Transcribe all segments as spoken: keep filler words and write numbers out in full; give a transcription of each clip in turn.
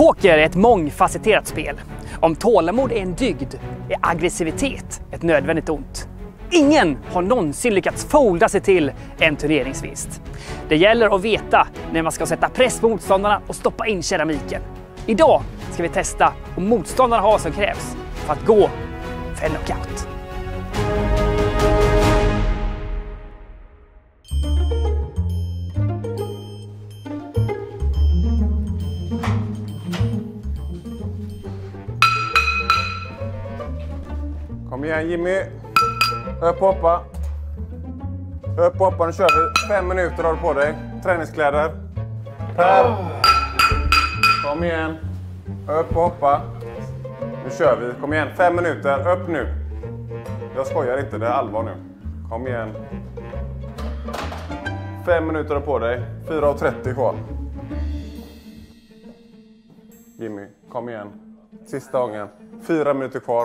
Poker är ett mångfacetterat spel. Om tålamod är en dygd är aggressivitet ett nödvändigt ont. Ingen har någonsin lyckats folda sig till en turneringsvinst. Det gäller att veta när man ska sätta press på motståndarna och stoppa in keramiken. Idag ska vi testa om motståndarna har vad som krävs för att gå för en knockout. Kom igen Jimmy. Upp hoppa. Upp hoppa, nu kör vi. Fem minuter har du på dig. Träningskläder. Per. Kom igen. Upp hoppa. Nu kör vi. Kom igen. Fem minuter. Upp nu. Jag skojar inte, det är allvar nu. Kom igen. Fem minuter har du på dig. fyra trettio kvar. Jimmy, kom igen. Sista gången. Fyra minuter kvar.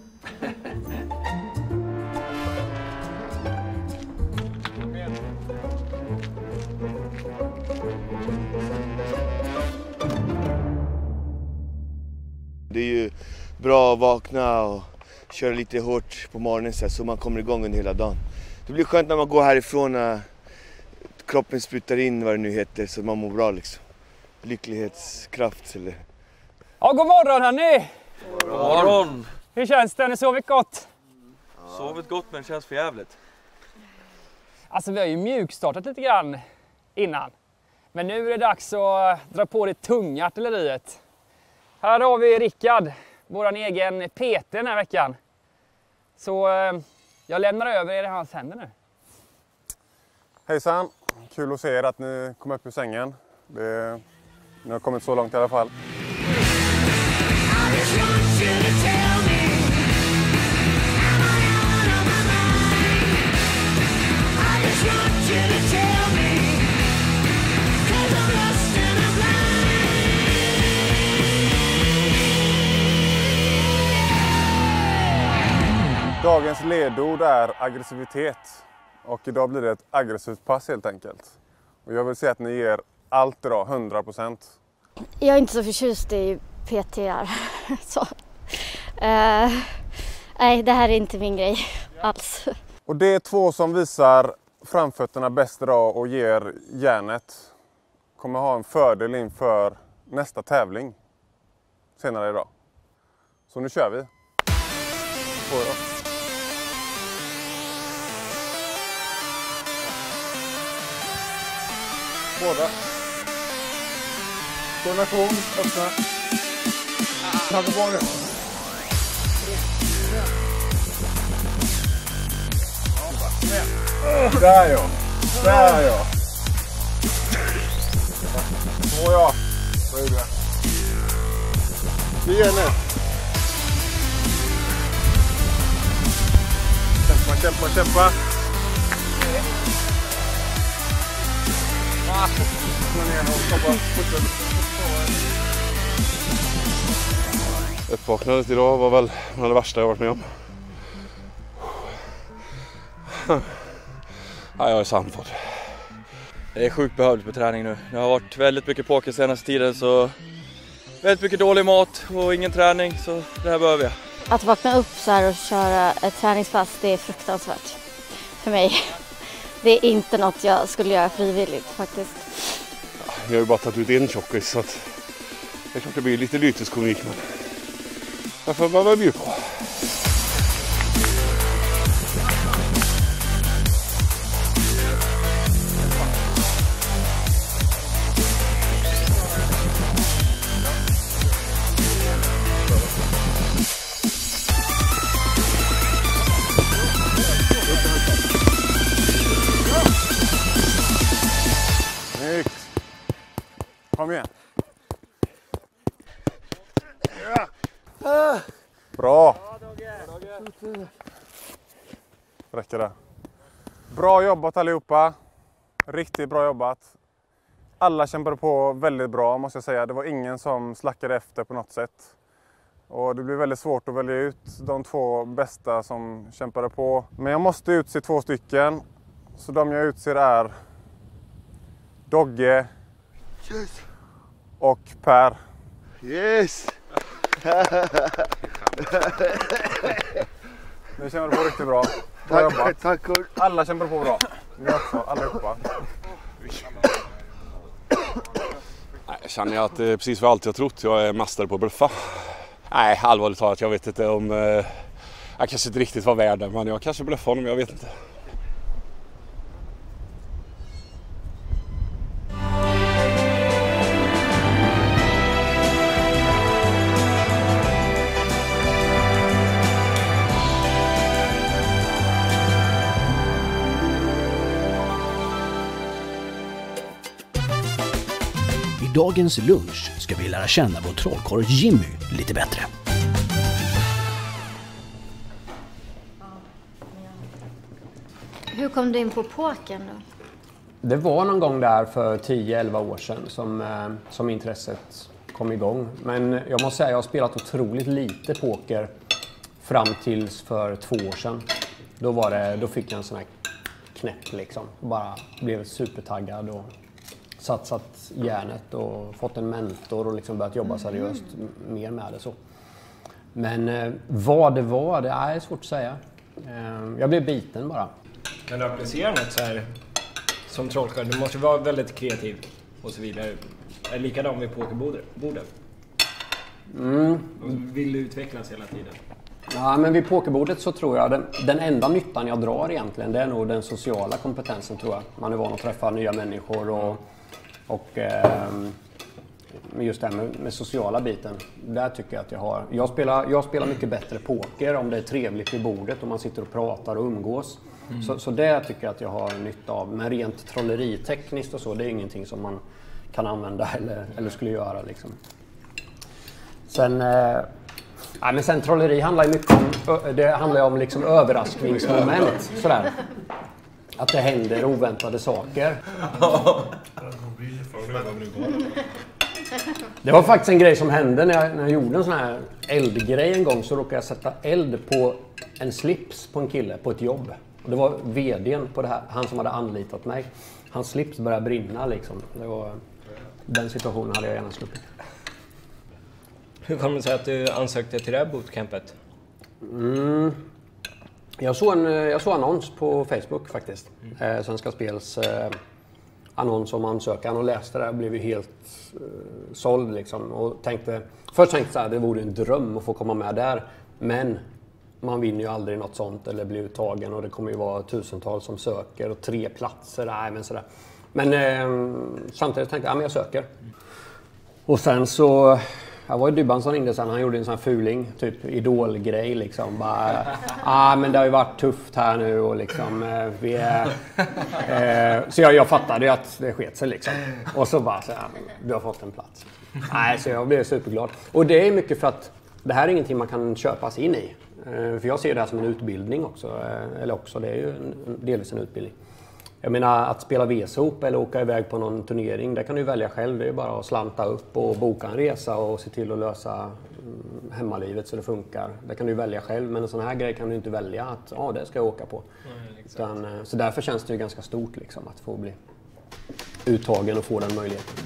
Det är ju bra att vakna och köra lite hårt på morgonen så man kommer igång under hela dagen. Det blir skönt när man går härifrån när kroppen sprutar in vad det nu heter så man mår bra liksom. Lycklighetskraft eller... Ja, god morgon hörni! God morgon! Hur känns det? Har ni sovit gott? Ja. Sovit gott men känns för jävligt. Alltså vi har ju mjukstartat lite grann innan. Men nu är det dags att dra på det tunga artilleriet. Här har vi Rickard, våran egen P T den här veckan. Så eh, jag lämnar över er i hans händer nu. Hejsan, kul att se er att ni kom upp ur sängen. Det, ni har kommit så långt i alla fall. Dagens ledord är aggressivitet och idag blir det ett aggressivt pass helt enkelt. Och jag vill säga att ni ger allt idag, hundra procent. Jag är inte så förtjust i P T R. så. Uh, nej, det här är inte min grej alls. Och det är två som visar framfötterna bäst idag och ger järnet. Kommer ha en fördel inför nästa tävling senare idag. Så nu kör vi. På då. Båda. Koordination, öppna. Tagga på nu. Där ja. Där ja. Så ja. Så är det. Vi är nu. Kämpa, kämpa, kämpa. Uppvaknandet idag var väl det värsta jag varit med om. Ja, jag är sandfådd. Det är sjukt behövligt på träning nu. Det har varit väldigt mycket poker senaste tiden så väldigt mycket dålig mat och ingen träning så det här behöver jag. Att vakna upp så här och köra ett träningspass, det är fruktansvärt för mig. Det är inte något jag skulle göra frivilligt faktiskt. Jag har ju bara tagit ut en tjockis så att det är klart det blir lite lyteskomik men jag får bara bjuda på. Kom igen. Bra. Räcker det. Bra jobbat allihopa. Riktigt bra jobbat. Alla kämpade på väldigt bra måste jag säga. Det var ingen som slackade efter på något sätt. Och det blir väldigt svårt att välja ut de två bästa som kämpade på. Men jag måste utse två stycken. Så de jag utser är Dogge och Per. Yes! Nu kämpar du på riktigt bra. Bra Tack, jobbat. tack. Alla kämpar på bra. Vi också, allihopa. Jag känner att det är precis vad jag alltid har trott. Jag är mästare på att bluffa. Nej, allvarligt talat, jag vet inte om... Eh, jag kanske inte riktigt var värd det, men jag kanske bluffar honom, jag vet inte. I dagens lunch ska vi lära känna vår trollkarl Jimmy lite bättre. Hur kom du in på pokern då? Det var någon gång där för tio elva år sedan som, eh, som intresset kom igång. Men jag måste säga att jag har spelat otroligt lite poker fram tills för två år sedan. Då, var det, då fick jag en sån här knäpp liksom. Bara blev supertaggad och satsat järnet och fått en mentor och liksom börjat jobba seriöst mer med det så. Men eh, vad det var, det är svårt att säga. Eh, jag blev biten bara. Men du applicerar något så här som trollkarl, du måste vara väldigt kreativ och så vidare. Är det likadant vid pokerbordet? Mm. Vill du utvecklas hela tiden? Ja, men vid pokerbordet så tror jag den, den enda nyttan jag drar egentligen, det är nog den sociala kompetensen tror jag. Man är van att träffa nya människor och, och eh, just det här med, med sociala biten. Där tycker jag att jag har... Jag spelar, jag spelar mycket bättre poker om det är trevligt vid bordet och man sitter och pratar och umgås. Mm. Så, så det tycker jag att jag har nytta av. Men rent trolleritekniskt och så, det är ingenting som man kan använda eller, eller skulle göra liksom. Sen... Eh, nej, men sen trolleri handlar ju mycket om, det handlar om liksom överraskningsmoment sådär. Att det händer oväntade saker. Det var faktiskt en grej som hände när jag, när jag gjorde en sån här eldgrej en gång, så råkade jag sätta eld på en slips på en kille på ett jobb. Och det var vdn på det här, han som hade anlitat mig. Hans slips började brinna liksom. Det var, den situationen hade jag gärna sluppit. Hur kommer det sig att du ansökte till det här bootcampet? Mm. Jag såg en jag såg annons på Facebook faktiskt. Mm. Eh, Svenska Spels eh, annons om ansökan och läste det och blev ju helt eh, såld liksom. Och tänkte, först tänkte jag så här, det vore en dröm att få komma med där. Men man vinner ju aldrig något sånt eller blir uttagen och det kommer ju vara tusentals som söker och tre platser. Nej, men sådär. Men eh, samtidigt tänkte jag, ja men jag söker. Och sen så... Jag var i Dybban som ringde sen, han gjorde en sån här fuling, typ idolgrej liksom. Bara, ah, men det har ju varit tufft här nu och liksom, eh, vi är... Eh, så jag, jag fattade ju att det sket sig liksom. Och så bara så här, du har fått en plats. Nej, så jag blev superglad. Och det är mycket för att det här är ingenting man kan köpa sig in i. Eh, för jag ser det här som en utbildning också, eh, eller också, det är ju en, delvis en utbildning. Jag menar, att spela V S O P eller åka iväg på någon turnering, det kan du välja själv. Det är bara att slanta upp och boka en resa och se till att lösa hemmalivet så det funkar. Det kan du välja själv, men en sån här grej kan du inte välja att ja, det ska jag åka på. Nej, Utan, så därför känns det ju ganska stort liksom, att få bli uttagen och få den möjligheten.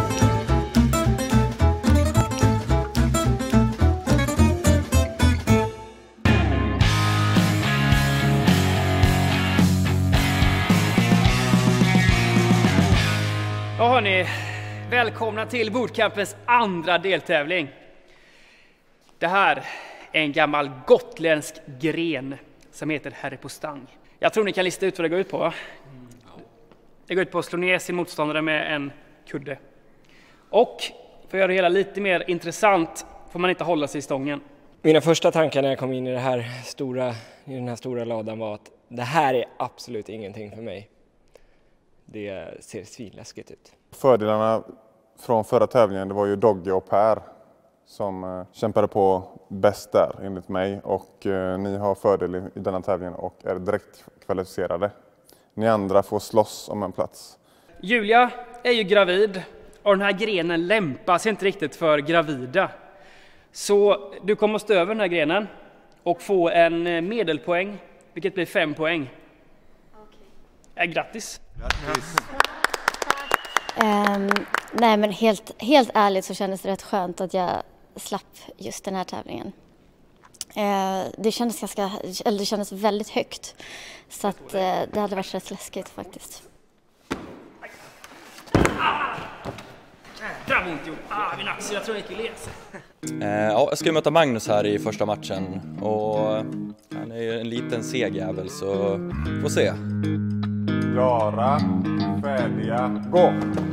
Ja hörni, välkomna till bootcampens andra deltävling. Det här är en gammal gotländsk gren som heter herrepostang. Jag tror ni kan lista ut vad det går ut på. Det går ut på att slå ner sin motståndare med en kudde. Och för att göra det hela lite mer intressant får man inte hålla sig i stången. Mina första tankar när jag kom in i, det här stora, i den här stora ladan var att det här är absolut ingenting för mig. Det ser svinläskigt ut. Fördelarna från förra tävlingen, det var ju Dogge och Per som eh, kämpade på bäst där enligt mig. Och eh, ni har fördel i, i denna tävlingen och är direkt kvalificerade. Ni andra får slåss om en plats. Julia är ju gravid och den här grenen lämpar sig inte riktigt för gravida. Så du kommer att stå över den här grenen och få en medelpoäng, vilket blir fem poäng. Okej. Ja, grattis! Grattis! Um, nej men helt, helt ärligt så kändes det rätt skönt att jag slapp just den här tävlingen. Uh, det kändes ganska, eller det kändes väldigt högt. Så att uh, det hade varit rätt läskigt faktiskt. Det var ont gjort. Ah, min axel, jag tror jag gick i les. Eh, ja, jag ska möta Magnus här i första matchen och han är ju en liten seg jävel så får se. Klara, färdiga, gå!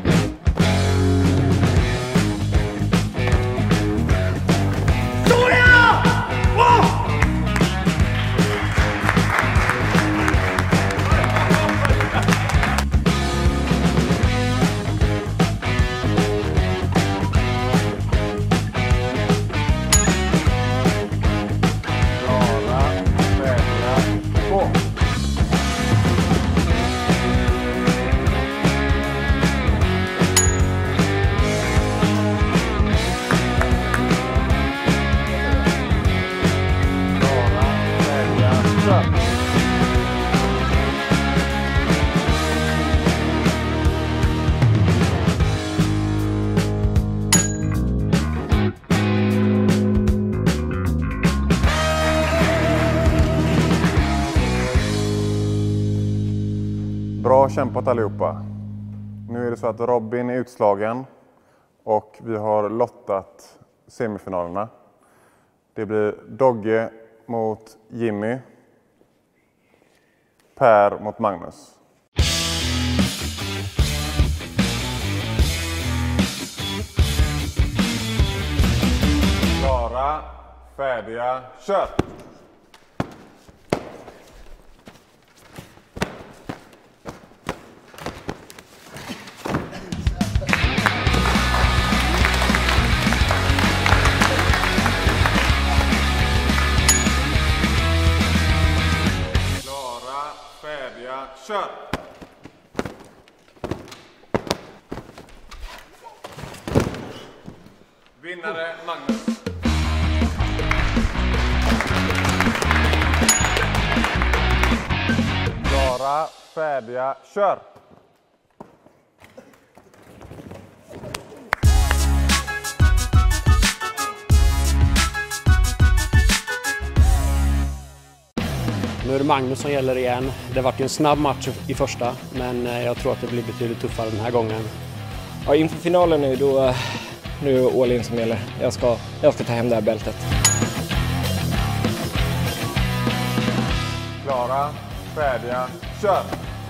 Bra kämpat allihopa. Nu är det så att Robin är utslagen och vi har lottat semifinalerna. Det blir Dogge mot Jimmy, Per mot Magnus. Klara, färdiga, kör! Kör! Vinnare Magnus. Klara, färdiga, kör! Nu är det Magnus som gäller igen. Det var ju en snabb match i första, men jag tror att det blir betydligt tuffare den här gången. Ja, inför finalen nu, då, nu är det all in som gäller. Jag ska, jag ska ta hem det här bältet. Klara, färdiga, kör!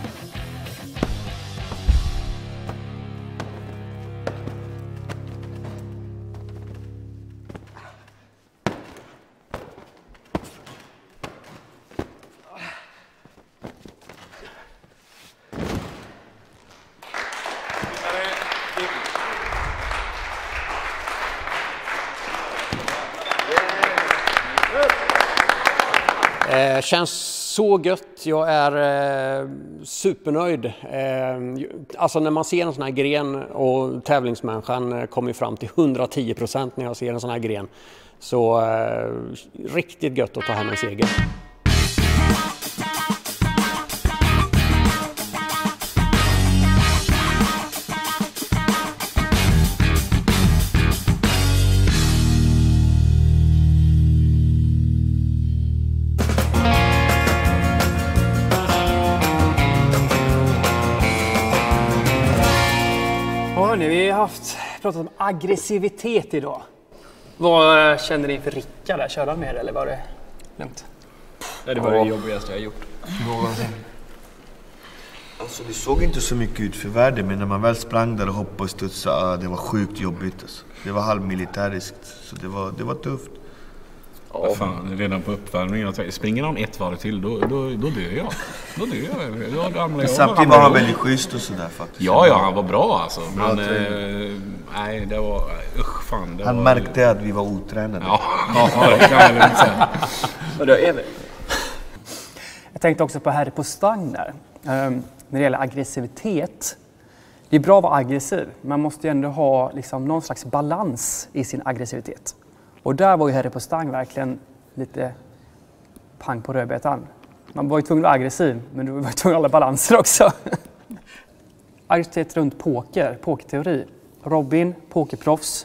Eh, känns så gött. Jag är eh, supernöjd. Eh, alltså när man ser en sån här gren och tävlingsmänniskan kommer fram till hundratio procent när jag ser en sån här gren. Så eh, riktigt gött att ta hem en seger. Hörrni, vi har haft, pratat om aggressivitet idag. Vad känner ni för Rickard där? Körde han med eller var det lugnt? Ja, det var det jobbigaste jag har gjort. Alltså det såg inte så mycket ut för världen, men när man väl sprang där och hoppade och studsade, det var sjukt jobbigt. Alltså. Det var halvmilitäriskt, så det var, det var tufft. Ja. Fan, redan på uppvärmningen. Springer han ett varv till, då, då, då dör jag. Då dör jag. Då ramlar jag. Samtidigt var han väldigt schysst och sådär faktiskt. Ja, ja, han var bra alltså. Men eh, nej, det var... Usch, fan. Det han var... märkte att vi var otränade. Ja, ja det kan jag lugnt säga. Och då är vi. Jag tänkte också på Harry på stang där. Um, när det gäller aggressivitet. Det är bra att vara aggressiv. Man måste ju ändå ha liksom, någon slags balans i sin aggressivitet. Och där var ju Harry på stang verkligen lite pang på rödbetan. Man var ju tvungen att vara aggressiv, men du var ju tvungen att hålla balanser också. aggressivitet runt poker, pokerteori. Robin, pokerproffs.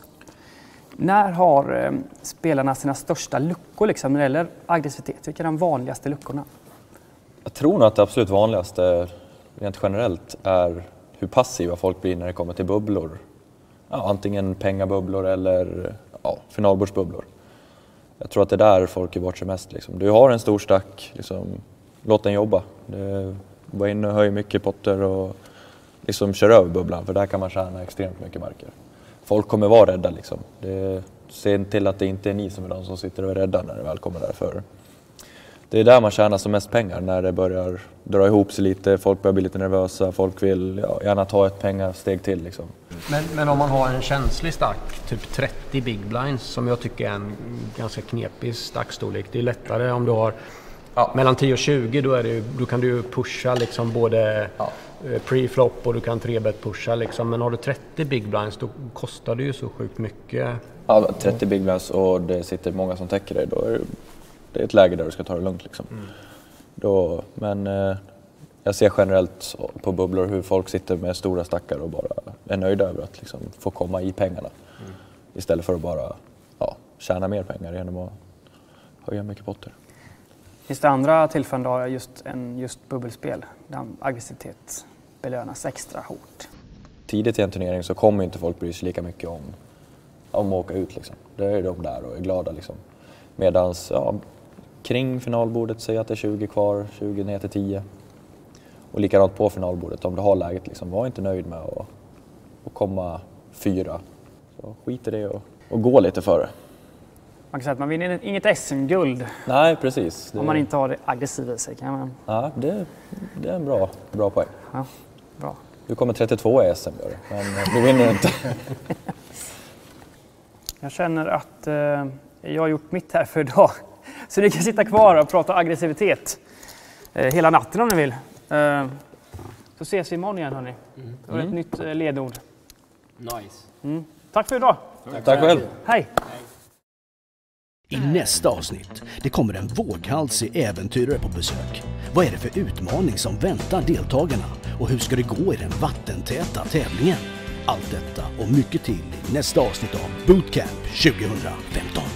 När har eh, spelarna sina största luckor liksom, när det gäller aggressivitet? Vilka är de vanligaste luckorna? Jag tror nog att det absolut vanligaste rent generellt är hur passiva folk blir när det kommer till bubblor. Ja, antingen pengabubblor eller ja, finalbordsbubblor. Jag tror att det är där folk är bort sig mest. Liksom. Du har en stor stack, liksom, låt den jobba. Det, gå in och höj mycket potter och liksom kör över bubblan, för där kan man tjäna extremt mycket marker. Folk kommer vara rädda. Liksom. Det, se till att det inte är ni som är de som sitter och är rädda när det väl kommer därför. Det är där man tjänar som mest pengar, när det börjar dra ihop sig lite, folk börjar bli lite nervösa, folk vill ja, gärna ta ett pengasteg till. Liksom. Men, men om man har en känslig stack, typ trettio big blinds, som jag tycker är en ganska knepig stackstorlek. Det är lättare om du har ja, mellan tio och tjugo, då, är det, då kan du pusha liksom både ja. pre-flop och du kan tre-bet pusha. Liksom. Men har du trettio big blinds, då kostar det ju så sjukt mycket. Ja, trettio big blinds och det sitter många som täcker dig, då är det, det är ett läge där du ska ta det lugnt. Liksom. Mm. Då, men eh, jag ser generellt på bubblor hur folk sitter med stora stackar och bara är nöjda över att liksom, få komma i pengarna. Mm. Istället för att bara ja, tjäna mer pengar genom att höja mycket potter. Finns det andra tillfällen då just en just bubbelspel där aggressivitet belönas extra hårt? Tidigt i en turnering så kommer inte folk bry sig lika mycket om, om att åka ut. Liksom. Det är de där och är glada. Liksom. Medans ja, kring finalbordet, säg att det är tjugo kvar, tjugo ner till tio. Och likadant på finalbordet, om du har läget, liksom, var inte nöjd med att, att komma fyra. Så skit i det och, och gå lite före. Man kan säga att man vinner inget S M-guld. Nej, precis. Det... Om man inte har det aggressiva i sig. Kan man... Ja, det, det är en bra, bra poäng. Ja, bra. Du kommer trettiotvå i S M, gör det, men du vinner inte. Jag känner att eh, jag har gjort mitt här för idag. Så ni kan sitta kvar och prata aggressivitet eh, hela natten om ni vill. Eh, så ses vi imorgon igen, hörni. Mm. Det var ett nytt eh, ledord. Nice. Mm. Tack för idag. Tack, Tack själv. Hej. I nästa avsnitt, det kommer en våghalsig äventyrare på besök. Vad är det för utmaning som väntar deltagarna? Och hur ska det gå i den vattentäta tävlingen? Allt detta och mycket till i nästa avsnitt av Bootcamp tjugo femton.